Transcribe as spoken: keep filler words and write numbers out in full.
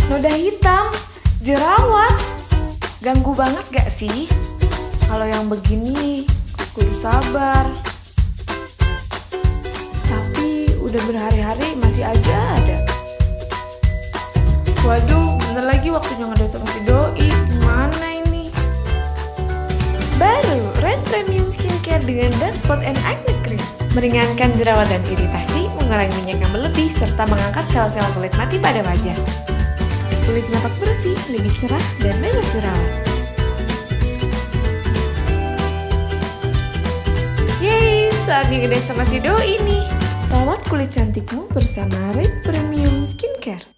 Noda hitam, jerawat. Ganggu banget gak sih? Kalau yang begini, kudu sabar. Tapi udah berhari-hari masih aja ada. Waduh, bentar lagi waktunya ngedate sama si doi. Gimana ini? Baru Red Premium Skincare dengan Dark Spot and Acne Cream. Meringankan jerawat dan iritasi, mengurangi minyak yang berlebih, serta mengangkat sel-sel kulit mati pada wajah. Kulit nampak bersih, lebih cerah, dan bebas jerawat. Yeay, saatnya ngedate sama si doi nih. Rawat kulit cantikmu bersama Red Premium Skincare.